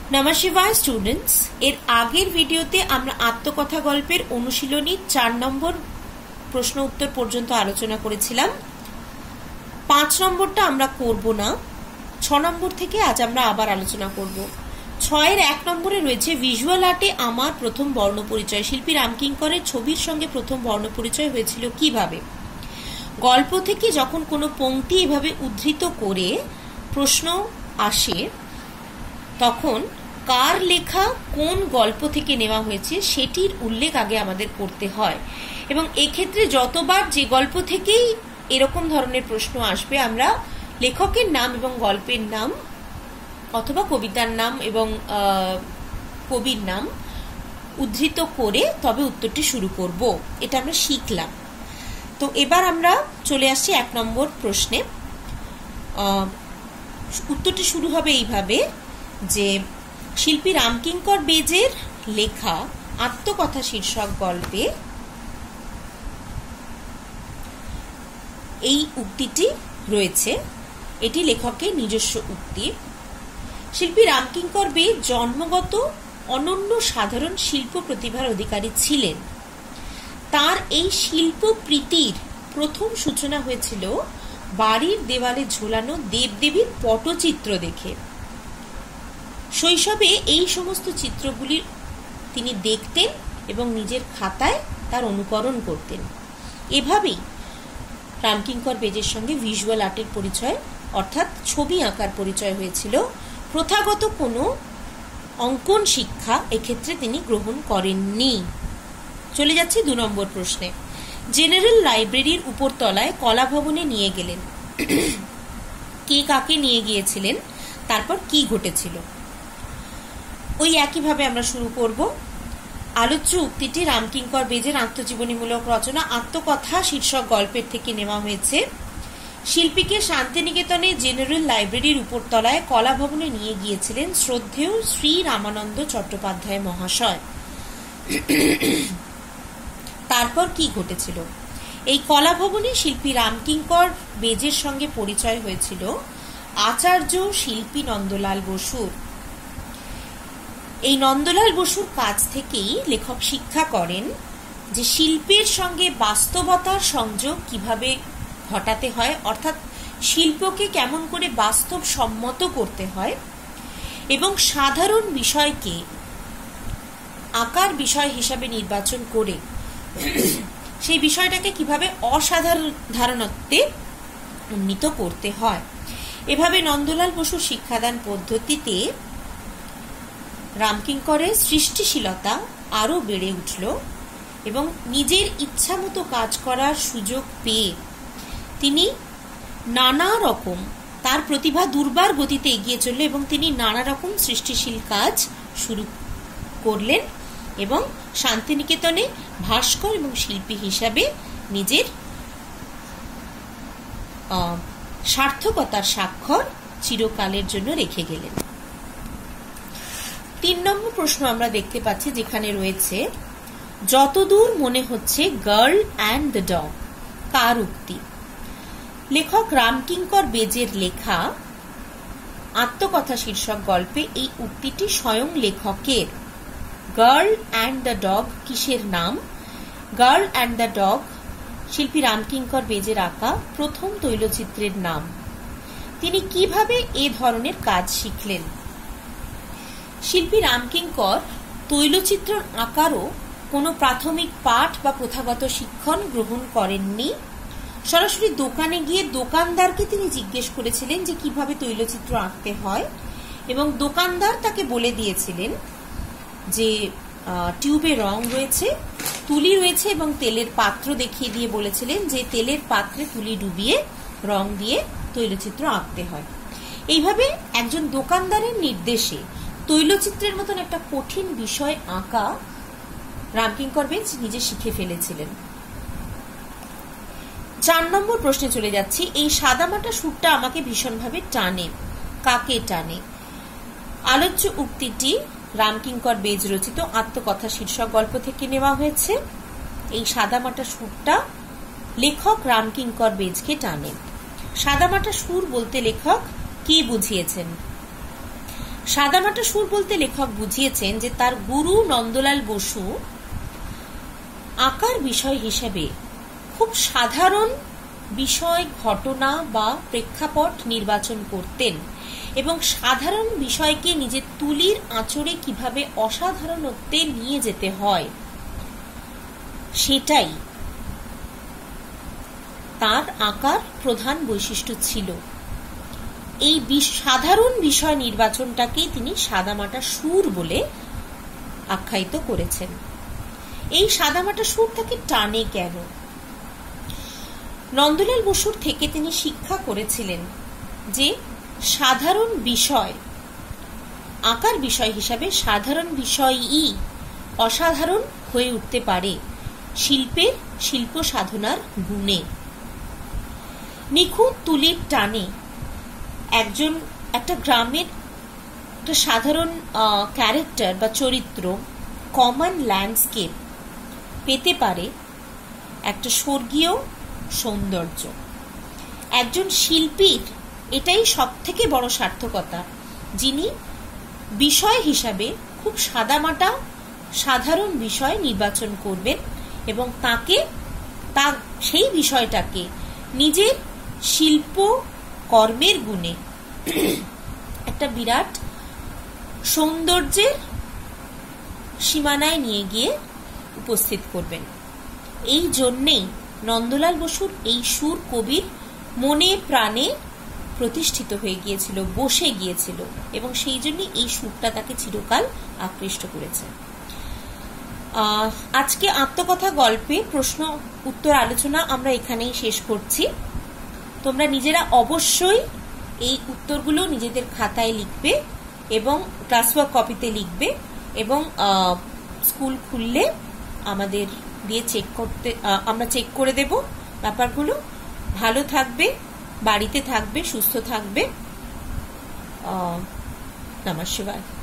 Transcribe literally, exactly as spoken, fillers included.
নমস্কার স্টুডেন্টস, এর আগের ভিডিওতে আমরা আত্মকথা গল্পের অনুশীলনীর চার নম্বর প্রশ্ন উত্তর পর্যন্ত আলোচনা করেছিলাম। পাঁচ নম্বরটা আমরা করব না, ছ নম্বর থেকে আজ আমরা আবার আলোচনা করব। ছয়ের এক নম্বরে রয়েছে ভিজুয়াল আর্টে আমার প্রথম বর্ণ পরিচয়। শিল্পী রামকিঙ্করের ছবির সঙ্গে প্রথম বর্ণ পরিচয় হয়েছিল কিভাবে? গল্প থেকে যখন কোনো পংক্তি এভাবে উদ্ধৃত করে প্রশ্ন আসে তখন কার লেখা কোন গল্প থেকে নেওয়া হয়েছে সেটির উল্লেখ আগে আমাদের করতে হয়, এবং এক্ষেত্রে যতবার যে গল্প থেকেই এরকম ধরনের প্রশ্ন আসবে আমরা লেখকের নাম এবং গল্পের নাম অথবা কবিতার নাম এবং কবির নাম উদ্ধৃত করে তবে উত্তরটি শুরু করব। এটা আমরা শিখলাম। তো এবার আমরা চলে আসছি এক নম্বর প্রশ্নে। উত্তরটি শুরু হবে এইভাবে যে শিল্পী রামকিঙ্কর বেজের লেখা আত্মকথা শীর্ষক গল্পে এই উক্তিটি রয়েছে। এটি লেখকের নিজস্ব উক্তি। শিল্পী রামকিঙ্কর বেজ জন্মগত অনন্য সাধারণ শিল্প প্রতিভার অধিকারী ছিলেন। তার এই শিল্প প্রীতির প্রথম সূচনা হয়েছিল বাড়ির দেওয়ালে ঝোলানো দেবদেবীর পটচিত্র দেখে। শৈশবে এই সমস্ত চিত্রগুলি তিনি দেখতেন এবং নিজের খাতায় তার অনুকরণ করতেন। এভাবেই রামকিঙ্কর বেজের সঙ্গে ভিজুয়াল আর্টের পরিচয় অর্থাৎ ছবি আঁকার পরিচয় হয়েছিল। প্রথাগত কোনো অঙ্কন শিক্ষা এক্ষেত্রে তিনি গ্রহণ করেননি। চলে যাচ্ছি দু নম্বর প্রশ্নে। জেনারেল লাইব্রেরির উপরতলায় কলা ভবনে নিয়ে গেলেন। কে কাকে নিয়ে গিয়েছিলেন, তারপর কি ঘটেছিল? ওই একইভাবে আমরা শুরু করব। আলোচ্য উক্তিটি রামকিঙ্কর বেজের আত্মজীবনীমূলক রচনা আত্মকথা শীর্ষক গল্পের থেকে নেওয়া হয়েছে। শিল্পীকে শান্তিনিকেতনে জেনারেল লাইব্রেরির উপরতলায় কলা ভবনে নিয়ে গিয়েছিলেন শ্রদ্ধেয় শ্রী রামানন্দ চট্টোপাধ্যায় মহাশয়। তারপর কি ঘটেছিল? এই কলা ভবনে শিল্পী রামকিঙ্কর বেজের সঙ্গে পরিচয় হয়েছিল আচার্য শিল্পী নন্দলাল বসুর। এই নন্দলাল বসুর কাছ থেকেই লেখক শিক্ষা করেন যে শিল্পের সঙ্গে বাস্তবতার সংযোগ কিভাবে ঘটাতে হয়, অর্থাৎ শিল্পকে কেমন করে বাস্তব সম্মত করতে হয় এবং সাধারণ বিষয়কে আঁকার বিষয় হিসাবে নির্বাচন করে সেই বিষয়টাকে কিভাবে অসাধারণত্বে উন্নীত করতে হয়। এভাবে নন্দলাল বসুর শিক্ষাদান পদ্ধতিতে রামকিঙ্করের সৃষ্টিশীলতা আরো বেড়ে উঠল এবং নিজের ইচ্ছামতো কাজ করার সুযোগ পেয়ে তিনি নানা রকম তার প্রতিভা দুর্বার গতিতে এগিয়ে চলল এবং তিনি নানা রকম সৃষ্টিশীল কাজ শুরু করলেন এবং শান্তিনিকেতনে ভাস্কর এবং শিল্পী হিসাবে নিজের সার্থকতার স্বাক্ষর চিরকালের জন্য রেখে গেলেন। তিন নম্বর প্রশ্ন আমরা দেখতে পাচ্ছি, যেখানে রয়েছে যতদূর মনে হচ্ছে গার্ল অ্যান্ড দ্য ডগ কার উক্তি? লেখক রামকিঙ্কর বেজের লেখা আত্মকথা শীর্ষক গল্পে এই উক্তিটি স্বয়ং লেখকের। গার্ল অ্যান্ড দ্য ডগ কিসের নাম? গার্ল অ্যান্ড দ্য ডগ শিল্পী রামকিঙ্কর বেজের আঁকা প্রথম তৈলচিত্রের নাম। তিনি কিভাবে এ ধরনের কাজ শিখলেন? শিল্পী রামকিঙ্কর তৈলচিত্র আঁকারও কোনো প্রাথমিক পাঠ বা প্রথাগত শিক্ষণ গ্রহণ করেননি। সরাসরি দোকানে গিয়ে দোকানদারকে তিনি জিজ্ঞেস করেছিলেন যে কিভাবে তৈলচিত্র আঁকতে হয়, এবং দোকানদার তাকে বলে দিয়েছিলেন যে টিউবে রং রয়েছে, তুলি রয়েছে এবং তেলের পাত্র দেখিয়ে দিয়ে বলেছিলেন যে তেলের পাত্রে তুলি ডুবিয়ে রং দিয়ে তৈলচিত্র আঁকতে হয়। এইভাবে একজন দোকানদারের নির্দেশে তৈলচিত্রের মতন একটা কঠিন বিষয় আঁকা রামকিঙ্কর বেজ নিজে শিখে ফেলেছিলেন। চার নম্বর প্রশ্নে চলে যাচ্ছি। এই সাদামাটা সুরটা আমাকে ভীষণভাবে টানে, কাকে টানে? আলোচ্য উক্তিটি রামকিঙ্কর বেজ রচিত আত্মকথা শীর্ষক গল্প থেকে নেওয়া হয়েছে। এই সাদামাটা সুরটা লেখক রামকিঙ্কর বেজকে টানে। সাদামাটা সুর বলতে লেখক কি বুঝিয়েছেন? সাদামাটা সুর বলতে লেখক বুঝিয়েছেন যে তার গুরু নন্দলাল বসু আঁকার বিষয় হিসেবে খুব সাধারণ বিষয়, ঘটনা বা প্রেক্ষাপট নির্বাচন করতেন এবং সাধারণ বিষয়কে নিজের তুলির আঁচড়ে কিভাবে অসাধারণত্বে নিয়ে যেতে হয় সেটাই তার আঁকার প্রধান বৈশিষ্ট্য ছিল। এই সাধারণ বিষয় নির্বাচনটাকেই তিনি সাদামাটা সুর বলে আখ্যায়িত করেছেন। এই সাদামাটা সুর তাকে টানে কেন? নন্দলাল বসুর থেকে তিনি শিক্ষা করেছিলেন যে সাধারণ বিষয়, আঁকার বিষয় হিসাবে সাধারণ বিষয়ই অসাধারণ হয়ে উঠতে পারে শিল্পের শিল্প সাধনার গুণে। নিখুঁত তুলির টানে একজন একটা গ্রামের একটা সাধারণ ক্যারেক্টার বা চরিত্র, কমন ল্যান্ডস্কেপ পেতে পারে একটা স্বর্গীয় সৌন্দর্য। একজন শিল্পীর এটাই সব থেকে বড় সার্থকতা, যিনি বিষয় হিসাবে খুব সাদামাটা সাধারণ বিষয় নির্বাচন করবেন এবং তাকে তা সেই বিষয়টাকে নিজের শিল্প কর্মের গুণে একটা বিরাট সৌন্দর্যের সীমানায় নিয়ে গিয়ে উপস্থিত করবেন। এই জন্যেই নন্দলাল বসুর এই সুর কবির মনে প্রাণে প্রতিষ্ঠিত হয়ে গিয়েছিল, বসে গিয়েছিল এবং সেই জন্য এই সুরটা তাকে চিরকাল আকৃষ্ট করেছে। আজকে আত্মকথা গল্পে প্রশ্ন উত্তর আলোচনা আমরা এখানেই শেষ করছি। তোমরা নিজেরা অবশ্যই এই উত্তরগুলো নিজেদের খাতায় লিখবে এবং ক্লাসওয়ার্ক কপিতে লিখবে এবং স্কুল খুললে আমাদের দিয়ে চেক করতে আমরা চেক করে দেব ব্যাপারগুলো। ভালো থাকবে, বাড়িতে থাকবে, সুস্থ থাকবে। নমঃ শিবায়।